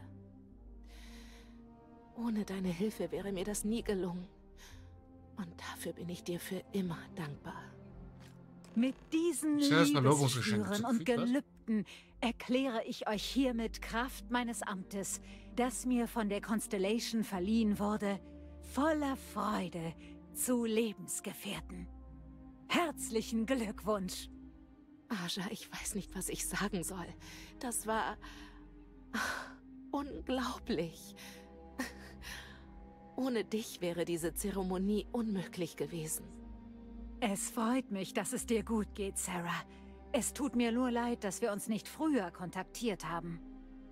Speaker 2: Ohne deine Hilfe wäre mir das nie gelungen. Und dafür bin ich dir für immer dankbar.
Speaker 14: Mit diesen Liebesschwüren und Gelübden erkläre ich euch hiermit Kraft meines Amtes, das mir von der Constellation verliehen wurde, voller Freude zu Lebensgefährten. Herzlichen Glückwunsch!
Speaker 2: Aja, ich weiß nicht, was ich sagen soll. Das war unglaublich. Ohne dich wäre diese Zeremonie unmöglich gewesen.
Speaker 14: Es freut mich, dass es dir gut geht, Sarah. Es tut mir nur leid, dass wir uns nicht früher kontaktiert haben.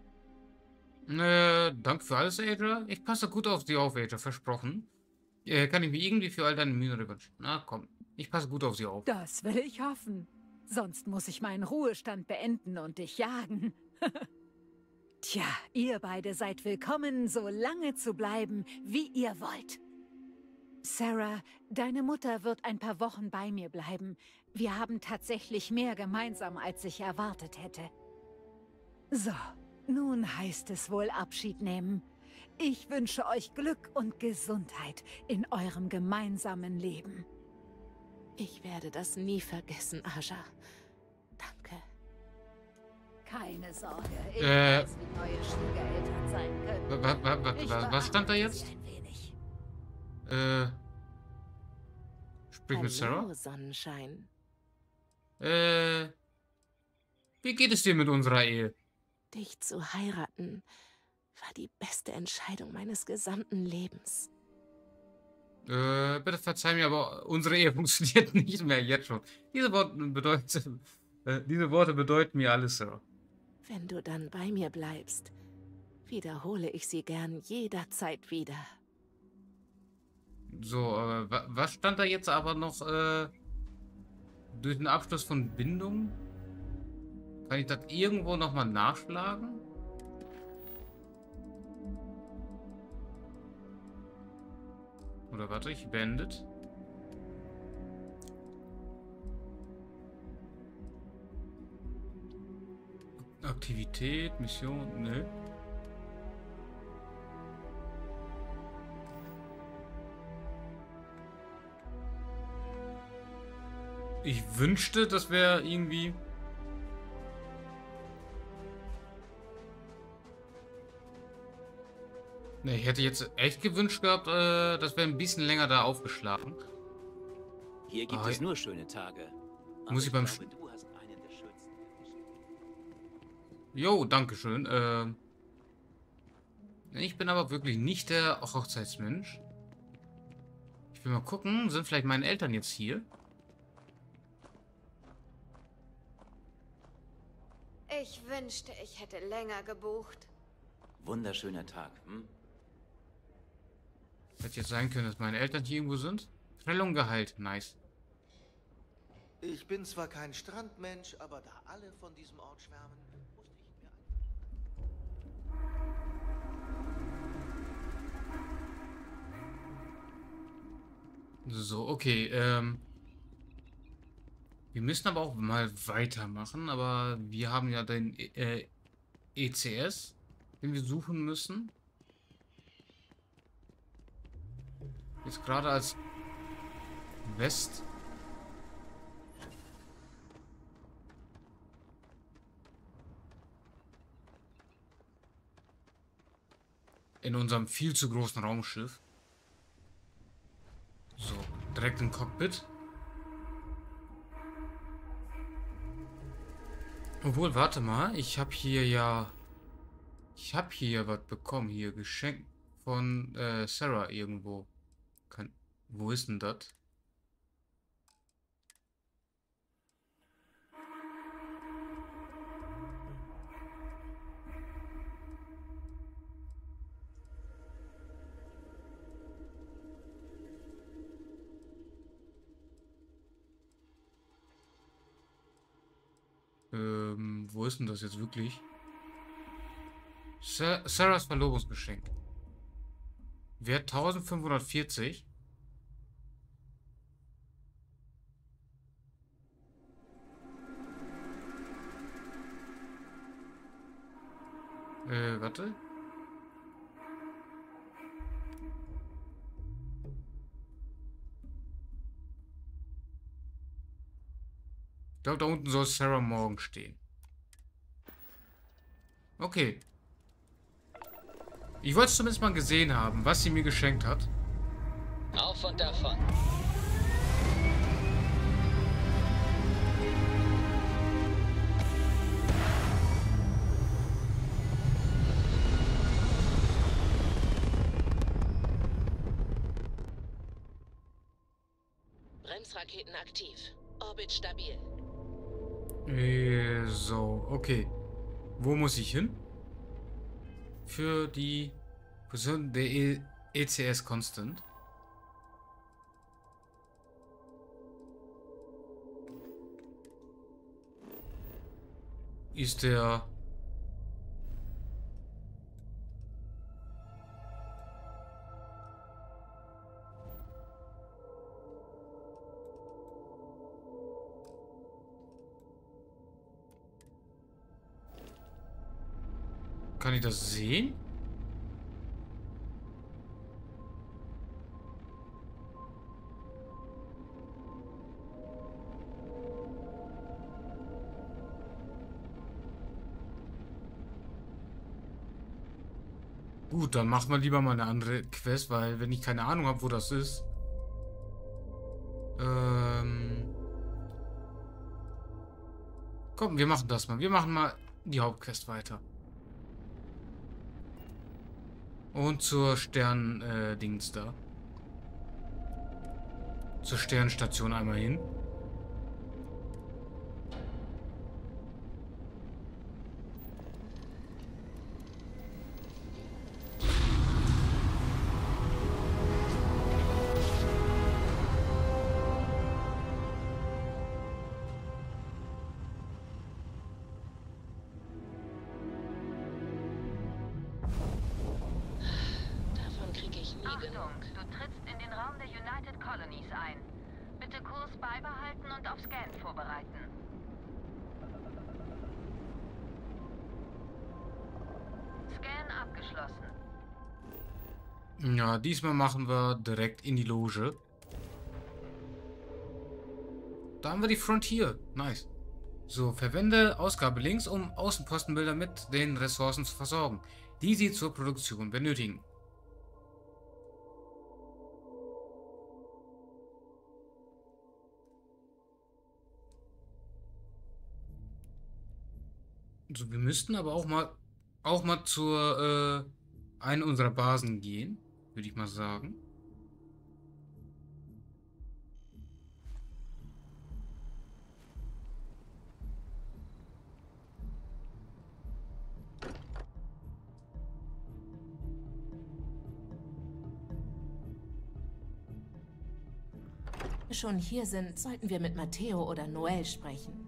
Speaker 1: Äh, danke für alles, Adra. Ich passe gut auf dich auf, Adra, versprochen. Äh, kann ich mir irgendwie für all deine Mühen wünschen. Na komm, ich passe gut auf sie auf.
Speaker 14: Das will ich hoffen. Sonst muss ich meinen Ruhestand beenden und dich jagen. Tja, ihr beide seid willkommen, so lange zu bleiben, wie ihr wollt. Sarah, deine Mutter wird ein paar Wochen bei mir bleiben. Wir haben tatsächlich mehr gemeinsam, als ich erwartet hätte. So, nun heißt es wohl Abschied nehmen. Ich wünsche euch Glück und Gesundheit in eurem gemeinsamen Leben.
Speaker 2: Ich werde das nie vergessen, Aja. Danke.
Speaker 14: Keine Sorge, ich
Speaker 1: äh,
Speaker 14: weiß, wie neue Schwiegereltern sein können.
Speaker 1: wa, wa, wa, wa, was stand da jetzt? Äh. Sprich mit Sarah?
Speaker 2: Hallo, Sonnenschein.
Speaker 1: Äh. Wie geht es dir mit unserer Ehe?
Speaker 2: Dich zu heiraten war die beste Entscheidung meines gesamten Lebens.
Speaker 1: Äh, bitte verzeih mir, aber unsere Ehe funktioniert nicht mehr jetzt schon. Diese Worte bedeuten, äh, diese Worte bedeuten mir alles, Sarah.
Speaker 2: Wenn du dann bei mir bleibst, wiederhole ich sie gern jederzeit wieder.
Speaker 1: So, äh, wa was stand da jetzt aber noch, äh, durch den Abschluss von Bindung? Kann ich das irgendwo nochmal nachschlagen? Oder warte, ich beendet. Aktivität, Mission, ne? Ich wünschte, das wäre irgendwie... Ne, ich hätte jetzt echt gewünscht gehabt, äh, das wäre ein bisschen länger da aufgeschlagen.
Speaker 9: Hier gibt
Speaker 1: ah,
Speaker 9: es nur schöne Tage.
Speaker 1: Muss ich beim...
Speaker 9: Glaube, du hast einen der schönsten.
Speaker 1: Jo, dankeschön. Äh, ich bin aber wirklich nicht der Hochzeitsmensch. Ich will mal gucken, sind vielleicht meine Eltern jetzt hier?
Speaker 16: Ich wünschte, ich hätte länger gebucht.
Speaker 9: Wunderschöner Tag, hm?
Speaker 1: Hätte jetzt sein können, dass meine Eltern hier irgendwo sind. Trennung geheilt, nice.
Speaker 7: Ich bin zwar kein Strandmensch, aber da alle von diesem Ort schwärmen, musste ich mir ein...
Speaker 1: So, okay, ähm... wir müssen aber auch mal weitermachen, aber wir haben ja den äh, E C S, den wir suchen müssen. Jetzt gerade als West. In unserem viel zu großen Raumschiff. So, direkt im Cockpit. Obwohl, warte mal, ich habe hier ja... Ich habe hier was bekommen, hier Geschenk von äh, Sarah irgendwo. Kann, wo ist denn das? wo ist denn das jetzt wirklich? Sa Sarahs Verlobungsgeschenk. Wert eintausendfünfhundertvierzig. Äh, warte. Ich glaube, da unten soll Sarah morgen stehen. Okay. Ich wollte es zumindest mal gesehen haben, was sie mir geschenkt hat.
Speaker 3: Auf und davon.
Speaker 17: Bremsraketen aktiv. Orbit stabil.
Speaker 1: Äh, so, okay. Wo muss ich hin? Für die Position der e ECS Constant. Ist der... Kann ich das sehen? Gut, dann machen wir lieber mal eine andere Quest, weil wenn ich keine Ahnung habe, wo das ist. Ähm... Komm, wir machen das mal. Wir machen mal die Hauptquest weiter. Und zur Stern-Dings äh, da. Zur Sternstation einmal hin.
Speaker 13: Achtung, du trittst in den Raum der United Colonies ein. Bitte Kurs beibehalten und auf Scan vorbereiten. Scan abgeschlossen.
Speaker 1: Ja, diesmal machen wir direkt in die Loge. Da haben wir die Frontier. Nice. So, verwende Ausgabelinks, um Außenpostenbilder mit den Ressourcen zu versorgen, die sie zur Produktion benötigen. So, wir müssten aber auch mal auch mal zur äh, einen unserer Basen gehen, würde ich mal sagen.
Speaker 2: Schon hier sind, sollten wir mit Matteo oder Noel sprechen.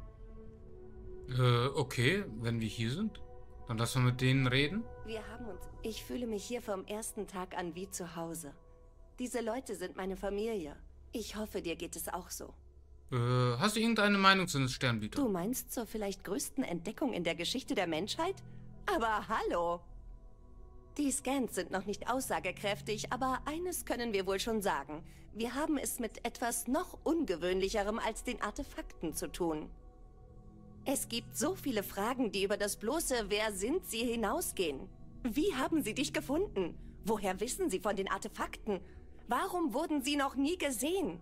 Speaker 1: Äh, okay, wenn wir hier sind, dann lassen wir mit denen reden.
Speaker 18: Wir haben uns... Ich fühle mich hier vom ersten Tag an wie zu Hause. Diese Leute sind meine Familie. Ich hoffe, dir geht es auch so.
Speaker 1: Äh, hast du irgendeine Meinung zu den Sternbütern?
Speaker 18: Du meinst zur vielleicht größten Entdeckung in der Geschichte der Menschheit? Aber hallo! Die Scans sind noch nicht aussagekräftig, aber eines können wir wohl schon sagen. Wir haben es mit etwas noch Ungewöhnlicherem als den Artefakten zu tun. Es gibt so viele Fragen, die über das bloße Wer sind sie hinausgehen. Wie haben sie dich gefunden? Woher wissen sie von den Artefakten? Warum wurden sie noch nie gesehen?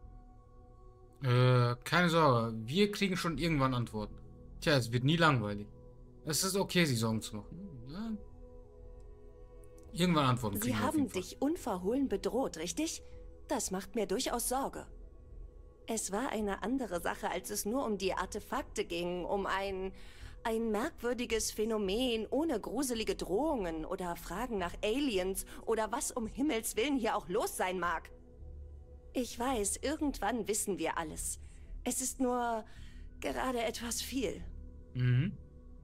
Speaker 1: Äh, keine Sorge, wir kriegen schon irgendwann Antworten. Tja, es wird nie langweilig. Es ist okay, sich Sorgen zu machen. Ja. Irgendwann Antworten kriegen
Speaker 18: Sie
Speaker 1: wir auf jeden
Speaker 18: haben
Speaker 1: Fall.
Speaker 18: dich unverhohlen bedroht, richtig? Das macht mir durchaus Sorge. Es war eine andere Sache, als es nur um die Artefakte ging, um ein, ein merkwürdiges Phänomen ohne gruselige Drohungen oder Fragen nach Aliens oder was um Himmels Willen hier auch los sein mag. Ich weiß, irgendwann wissen wir alles. Es ist nur gerade etwas viel.
Speaker 1: Mhm.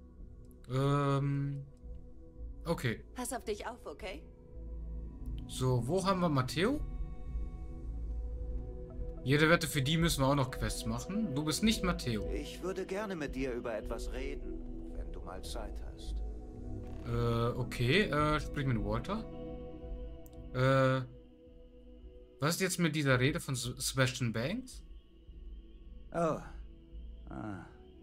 Speaker 1: Ähm. Okay.
Speaker 18: Pass auf dich auf, okay?
Speaker 1: So, wo haben wir Matteo? Jede Wette, für die müssen wir auch noch Quests machen. Du bist nicht Matteo.
Speaker 7: Ich würde gerne mit dir über etwas reden, wenn du mal Zeit hast.
Speaker 1: Äh, okay. Äh, sprich mit Walter. Äh, was ist jetzt mit dieser Rede von Sebastian Banks?
Speaker 19: Oh. Ah.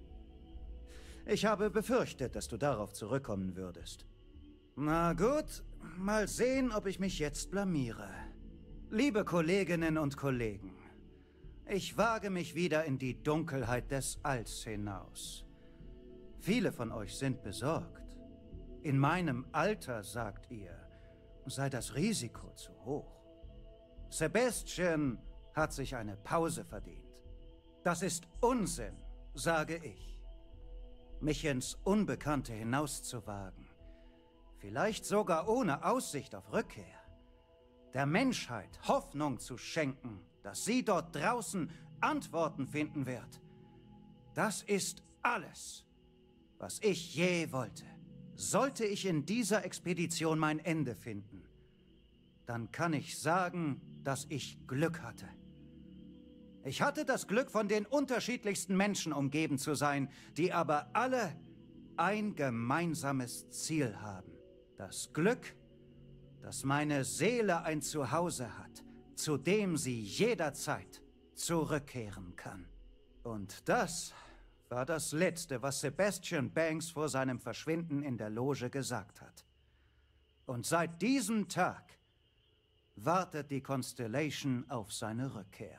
Speaker 19: Ich habe befürchtet, dass du darauf zurückkommen würdest. Na gut, mal sehen, ob ich mich jetzt blamiere. Liebe Kolleginnen und Kollegen, ich wage mich wieder in die Dunkelheit des Alls hinaus. Viele von euch sind besorgt. In meinem Alter, sagt ihr, sei das Risiko zu hoch. Sebastian hat sich eine Pause verdient. Das ist Unsinn, sage ich. Mich ins Unbekannte hinauszuwagen. Vielleicht sogar ohne Aussicht auf Rückkehr. Der Menschheit Hoffnung zu schenken, dass sie dort draußen Antworten finden wird. Das ist alles, was ich je wollte. Sollte ich in dieser Expedition mein Ende finden, dann kann ich sagen, dass ich Glück hatte. Ich hatte das Glück, von den unterschiedlichsten Menschen umgeben zu sein, die aber alle ein gemeinsames Ziel haben. Das Glück, dass meine Seele ein Zuhause hat, zu dem sie jederzeit zurückkehren kann. Und das war das Letzte, was Sebastian Banks vor seinem Verschwinden in der Loge gesagt hat. Und seit diesem Tag wartet die Constellation auf seine Rückkehr.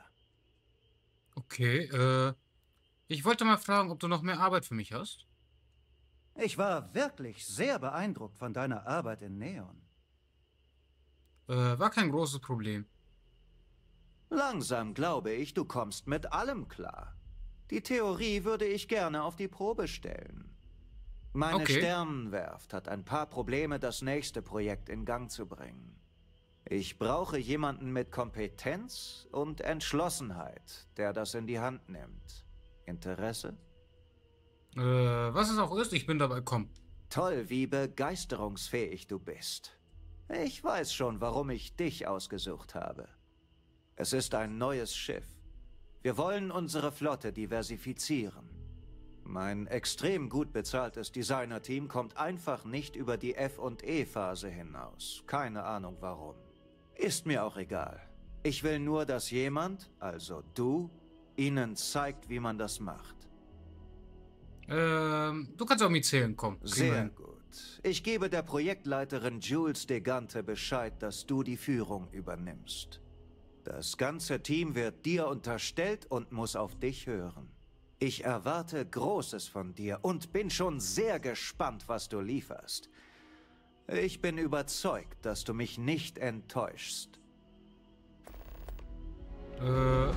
Speaker 1: Okay, äh, ich wollte mal fragen, ob du noch mehr Arbeit für mich hast?
Speaker 19: Ich war wirklich sehr beeindruckt von deiner Arbeit in Neon.
Speaker 1: Äh, war kein großes Problem.
Speaker 7: Langsam glaube ich, du kommst mit allem klar. Die Theorie würde ich gerne auf die Probe stellen. Meine
Speaker 1: Okay.
Speaker 7: Sternenwerft hat ein paar Probleme, das nächste Projekt in Gang zu bringen. Ich brauche jemanden mit Kompetenz und Entschlossenheit, der das in die Hand nimmt. Interesse?
Speaker 1: Äh, was es auch ist, ich bin dabei, komm.
Speaker 7: Toll, wie begeisterungsfähig du bist. Ich weiß schon, warum ich dich ausgesucht habe. Es ist ein neues Schiff. Wir wollen unsere Flotte diversifizieren. Mein extrem gut bezahltes Designer-Team kommt einfach nicht über die F- und E-Phase hinaus. Keine Ahnung warum. Ist mir auch egal. Ich will nur, dass jemand, also du, ihnen zeigt, wie man das macht.
Speaker 1: Ähm, du kannst auch mitzählen, komm. kriegen wir
Speaker 7: Sehr
Speaker 1: hin.
Speaker 7: gut. Ich gebe der Projektleiterin Jules Degante Bescheid, dass du die Führung übernimmst. Das ganze Team wird dir unterstellt und muss auf dich hören. Ich erwarte Großes von dir und bin schon sehr gespannt, was du lieferst. Ich bin überzeugt, dass du mich nicht enttäuschst.
Speaker 1: Äh.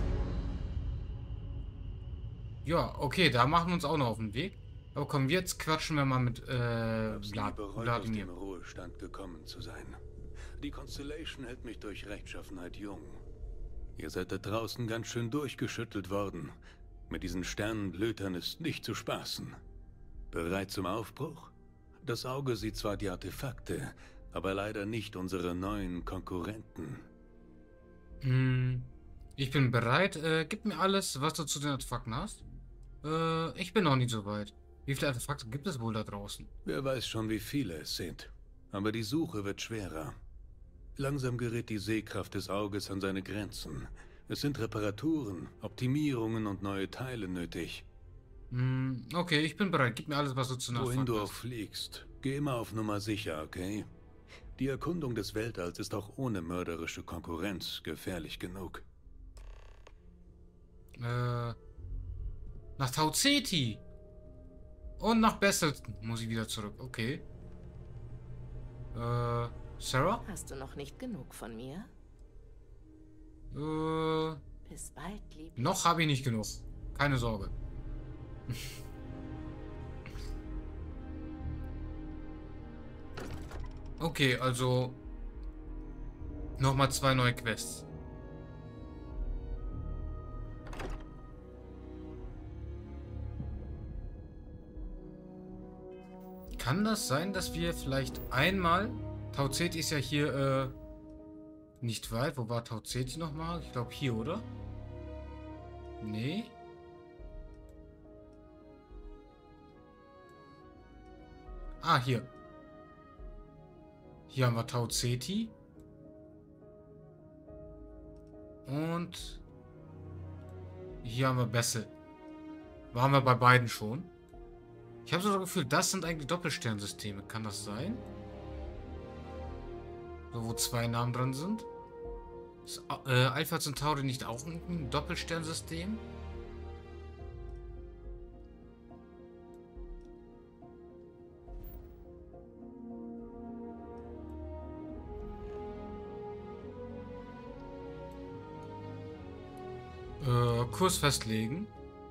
Speaker 1: Ja, okay, da machen wir uns auch noch auf den Weg. Aber komm, jetzt quatschen wir mal mit, äh,
Speaker 20: Hab's nie
Speaker 1: Vla
Speaker 20: bereut, aus
Speaker 1: Wladimir.
Speaker 20: dem Ruhestand gekommen zu sein. Die Constellation hält mich durch Rechtschaffenheit jung. Ihr seid da draußen ganz schön durchgeschüttelt worden. Mit diesen Sternenblötern ist nicht zu spaßen. Bereit zum Aufbruch? Das Auge sieht zwar die Artefakte, aber leider nicht unsere neuen Konkurrenten.
Speaker 1: Hm, ich bin bereit. Äh, gib mir alles, was du zu den Artefakten hast. Äh, ich bin noch nicht so weit. Wie viele Artefakte gibt es wohl da draußen?
Speaker 20: Wer weiß schon, wie viele es sind. Aber die Suche wird schwerer. Langsam gerät die Sehkraft des Auges an seine Grenzen. Es sind Reparaturen, Optimierungen und neue Teile nötig.
Speaker 1: Hm, okay, ich bin bereit. Gib mir alles, was du zu den
Speaker 20: Wohin
Speaker 1: Artefakten
Speaker 20: du
Speaker 1: hast.
Speaker 20: auch fliegst, geh immer auf Nummer sicher, okay? Die Erkundung des Weltalls ist auch ohne mörderische Konkurrenz gefährlich genug.
Speaker 1: Äh, nach Tau Ceti. Und nach Basselton muss ich wieder zurück. Okay. Äh, Sarah?
Speaker 2: Hast du noch nicht genug von mir?
Speaker 1: Äh,
Speaker 2: Bis bald, Lieb.
Speaker 1: noch habe ich nicht genug. Keine Sorge. Okay, also nochmal zwei neue Quests. Kann das sein, dass wir vielleicht einmal... Tau Ceti ist ja hier äh, nicht weit. Wo war Tau Ceti nochmal? Ich glaube hier, oder? Nee. Ah, hier. Hier haben wir Tau Ceti. Und hier haben wir Bessel. Waren wir bei beiden schon? Ich habe so das Gefühl, das sind eigentlich Doppelsternsysteme. Kann das sein? So, wo zwei Namen dran sind? Ist äh, Alpha Centauri nicht auch ein Doppelsternsystem? Äh, Kurs festlegen.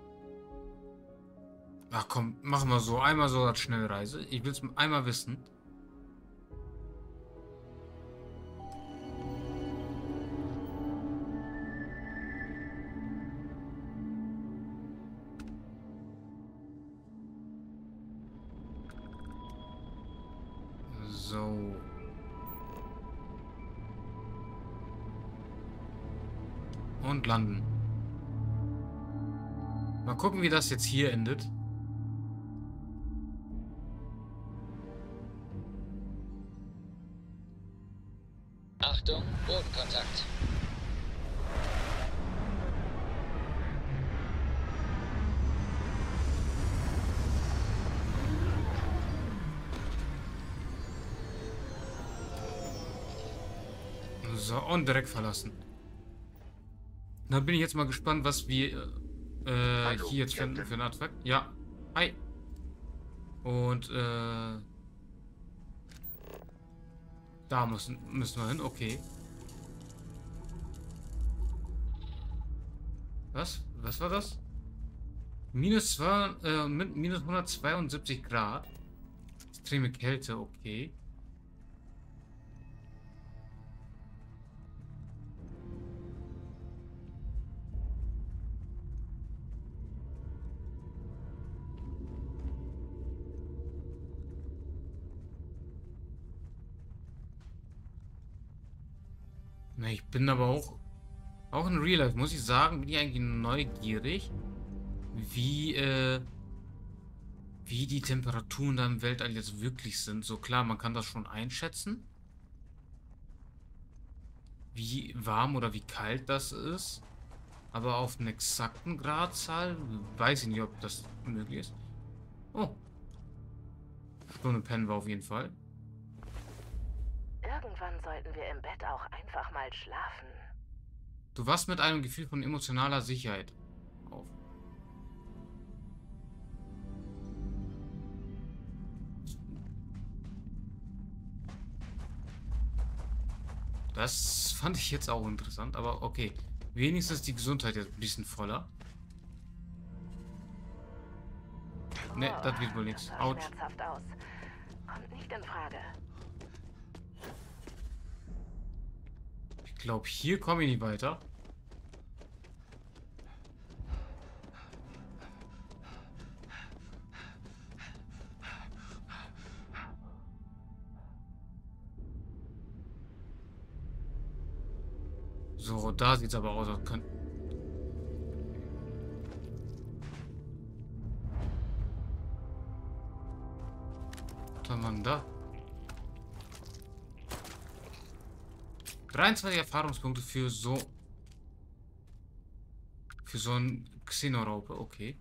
Speaker 1: Ach komm, machen wir so. Einmal so als Schnellreise. Ich will es einmal wissen. So. Und landen. Mal gucken, wie das jetzt hier endet.
Speaker 3: Achtung, Bodenkontakt.
Speaker 1: So, und direkt verlassen. Dann bin ich jetzt mal gespannt, was wir äh, Hallo, hier jetzt finden für ein Artefakt. Ja, hi. Und äh, da müssen, müssen wir hin, okay. Was? Was war das? Minus, zwei, äh, minus hundertzweiundsiebzig Grad. Extreme Kälte, okay. Na, ich bin aber auch, auch in Real Life, muss ich sagen, bin ich eigentlich neugierig, wie, äh, wie die Temperaturen da im Weltall jetzt wirklich sind. So klar, man kann das schon einschätzen, wie warm oder wie kalt das ist, aber auf eine exakten Gradzahl weiß ich nicht, ob das möglich ist. Oh, Stunde pennen wir auf jeden Fall.
Speaker 2: Irgendwann sollten wir im Bett auch einfach mal schlafen.
Speaker 1: Du wachst mit einem Gefühl von emotionaler Sicherheit auf. Das fand ich jetzt auch interessant, aber okay. Wenigstens die Gesundheit jetzt ein bisschen voller. Ne,
Speaker 2: Oh,
Speaker 1: das wird wohl nichts.
Speaker 2: das sah
Speaker 1: Autsch.
Speaker 2: schmerzhaft aus. Kommt nicht in Frage.
Speaker 1: Ich glaube, hier komme ich nicht weiter. So, da sieht es aber aus, als könnte... Was haben wir denn da? dreiundzwanzig Erfahrungspunkte für so... Für so ein Xenoraupe, okay.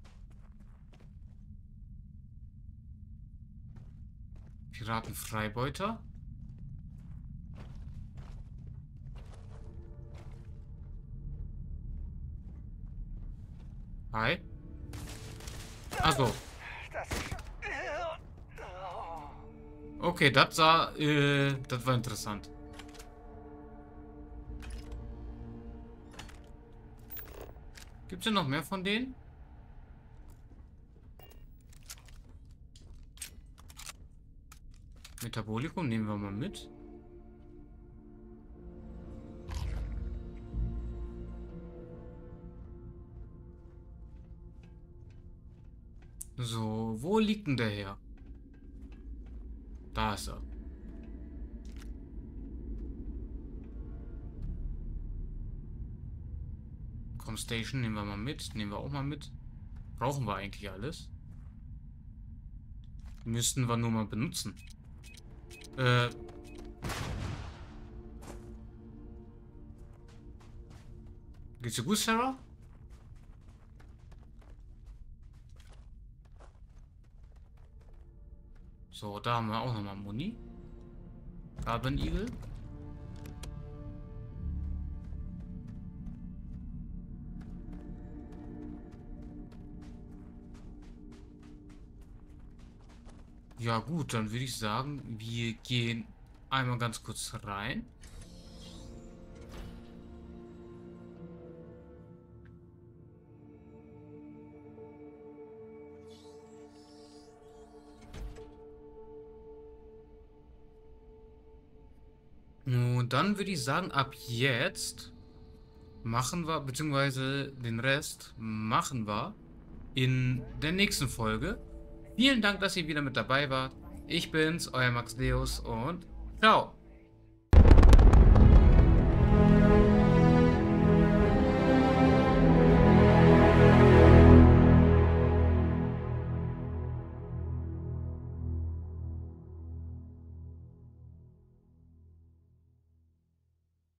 Speaker 1: Piratenfreibeuter. Hi. Achso. Okay, das sah, äh, das war interessant. Gibt es denn noch mehr von denen? Metabolikum nehmen wir mal mit. So, wo liegt denn der her? Da ist er. Com Station nehmen wir mal mit. Nehmen wir auch mal mit. Brauchen wir eigentlich alles? Müssten wir nur mal benutzen. Äh. Geht's dir gut, Sarah? So, da haben wir auch nochmal Muni. Carbon Eagle. Ja gut, dann würde ich sagen, wir gehen einmal ganz kurz rein. Und dann würde ich sagen, ab jetzt machen wir, beziehungsweise den Rest machen wir in der nächsten Folge. Vielen Dank, dass ihr wieder mit dabei wart. Ich bin's, euer Max Deus und ciao.